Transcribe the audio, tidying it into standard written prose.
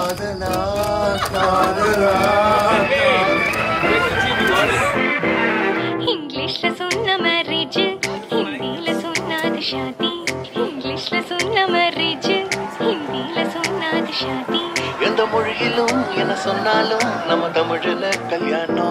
காதலா காதலா இங்கிலீஷ்ல சொன்ன மேரேஜ் ஹிந்தில சொன்னாது ஷாதி இங்கிலீஷ்ல சொன்ன மேரேஜ் ஹிந்தில சொன்னாது ஷாதி எந்த மொழியிலும் என்ன சொன்னாலும் நம்ம தமிழ்ல கல்யாணம்